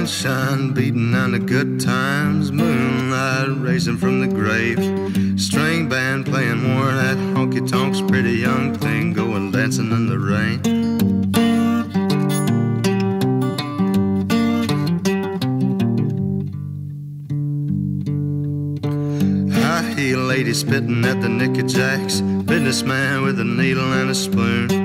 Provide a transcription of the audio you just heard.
Sunshine beating on the good times, moonlight racing from the grave, string band playing more of that honky-tonks, pretty young thing going dancing in the rain. High heel lady spitting at the knicker jacks, businessman with a needle and a spoon,